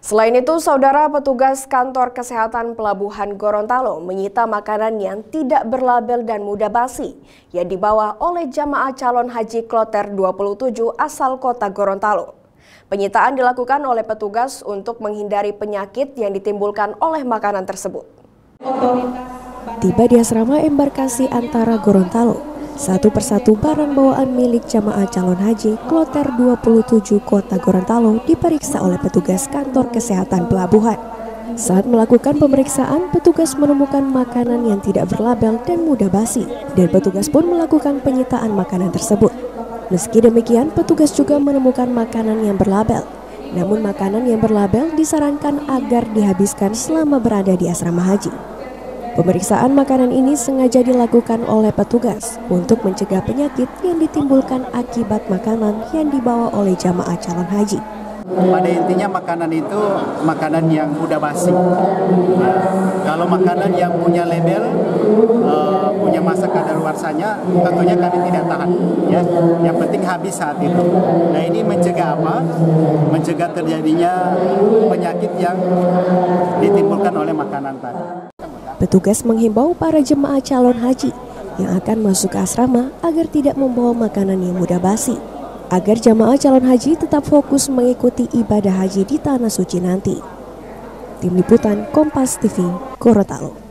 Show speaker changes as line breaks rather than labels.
Selain itu, saudara, petugas kantor kesehatan Pelabuhan Gorontalo menyita makanan yang tidak berlabel dan mudah basi yang dibawa oleh jamaah calon haji Kloter 27 asal kota Gorontalo. Penyitaan dilakukan oleh petugas untuk menghindari penyakit yang ditimbulkan oleh makanan tersebut.
Tiba di asrama embarkasi antara Gorontalo, satu persatu barang bawaan milik jamaah calon haji Kloter 27 kota Gorontalo diperiksa oleh petugas kantor kesehatan pelabuhan. Saat melakukan pemeriksaan, petugas menemukan makanan yang tidak berlabel dan mudah basi, dan petugas pun melakukan penyitaan makanan tersebut. Meski demikian, petugas juga menemukan makanan yang berlabel. Namun makanan yang berlabel disarankan agar dihabiskan selama berada di asrama haji. Pemeriksaan makanan ini sengaja dilakukan oleh petugas untuk mencegah penyakit yang ditimbulkan akibat makanan yang dibawa oleh jamaah calon haji.
Pada intinya makanan itu makanan yang mudah basi. Kalau makanan yang punya label, punya masa kadaluarsanya, tentunya kami tidak tahan. Ya, yang penting habis saat itu. Nah, ini mencegah apa? Mencegah terjadinya penyakit yang ditimbulkan oleh makanan tadi.
Petugas menghimbau para jemaah calon haji yang akan masuk ke asrama agar tidak membawa makanan yang mudah basi, agar jemaah calon haji tetap fokus mengikuti ibadah haji di Tanah Suci nanti. Tim Liputan Kompas TV, Gorontalo.